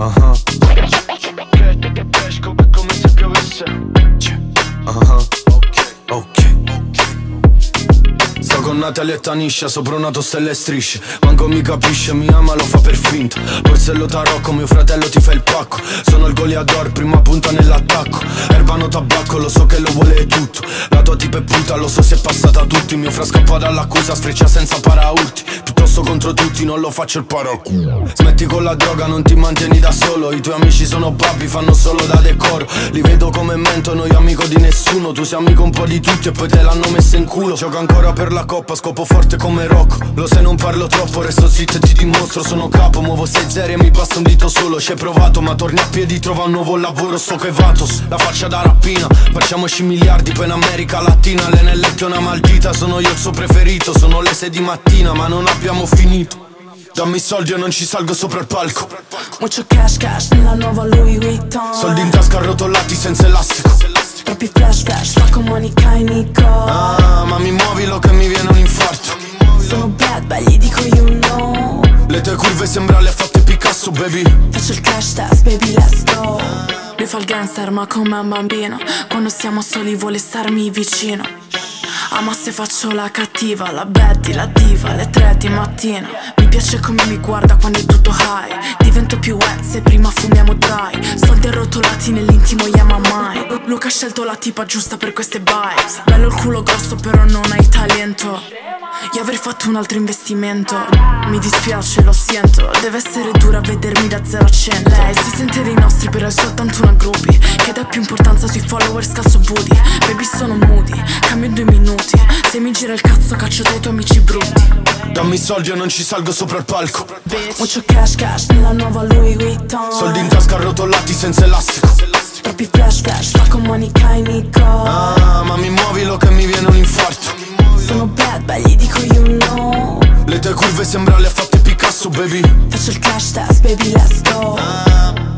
Cash come se piovesse. Ok. Sto con Natalia e Tanisha, sopra una tosta e le strisce. Manco mi capisce, mi ama, lo fa per finta. Borsello tarocco, mio fratello ti fa il pacco. Sono il goleador, prima punta nell'attacco. Erbano tabacco, lo so che lo vuole tutto. La tua tipa è puta, lo so se è passata a tutti. Mio fra scappa dall'accusa, sfreccia senza paraurti. Piuttosto contro tutti, non lo faccio il paraculo. Smetti con la droga, non ti mantieni da solo. I tuoi amici sono babbi, fanno solo da decoro. Li vedo come mentono, io amico di nessuno. Tu sei amico un po' di tutti e poi te l'hanno messa in culo. Gioco ancora per la coppa, scopo forte come Rocco. Lo sai non parlo troppo, resto zitto e ti dimostro. Sono capo, muovo 6-0 e mi basta un dito solo. Ci hai provato ma torni a piedi, trova un nuovo lavoro. Sto che Vatos, la faccia da rappina. Facciamoci miliardi poi in America Latina. Lei nel letto è una maldita, sono io il suo preferito. Sono le 6 di mattina ma non abbiamo finito. Dammi soldi o non ci salgo sopra il palco. Mucho cash nella nuova Louis Vuitton. Soldi in tasca arrotolati senza elastico. Troppi flash, stacco Monica e Nico. Ma mi muovilo che mi viene un infarto. Sono bad, gli dico you know. Le tue curve sembra le ha fatte Picasso, baby. Faccio il crash test, baby, let's go. Lui fa il gangster ma come un bambino. Quando siamo soli vuole starmi vicino. Ma se faccio la cattiva, la Betty, la diva, alle 3 di mattina. Mi piace come mi guarda quando è tutto high. Divento più wet se prima fumiamo dry. Soldi arrotolati nell'intimo Yama mai. Luca ha scelto la tipa giusta per queste vibes. Bello il culo grosso però non hai talento. Io avrei fatto un altro investimento. Mi dispiace, lo sento. Deve essere dura vedermi da 0 a 100. Lei si sente dei nostri però è soltanto una groupie che dà più importanza sui followers calzo booty. Baby sono moody, cambio in 2 minuti. Se mi gira il cazzo caccio dai tuoi amici brutti. Dammi soldi o non ci salgo sopra il palco. Mucho cash nella nuova Louis Vuitton. Soldi in tasca arrotolati senza elastico. Troppi flash, stacco Monica e Nico. Ma mi muovilo che mi viene un infarto. Sono bad, gli dico you know. Le tue curve sembra le ha fatte Picasso, baby. Faccio il crash test, baby, let's go.